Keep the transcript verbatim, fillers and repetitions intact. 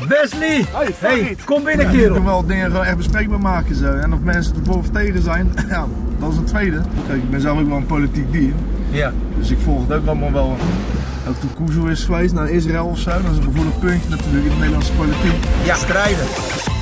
Wesley! Hey, hey, kom binnen, ja, kerel! Je kunt wel dingen gewoon echt bespreekbaar maken zo. En of mensen ervoor of tegen zijn, ja, dat is een tweede. Kijk, ik ben zelf ook wel een politiek dier. Ja. Dus ik volg het ook allemaal wel. Ook toen Kuzu is geweest naar Israël of zo, dat is een gevoelig puntje natuurlijk in de Nederlandse politiek. Ja, strijden.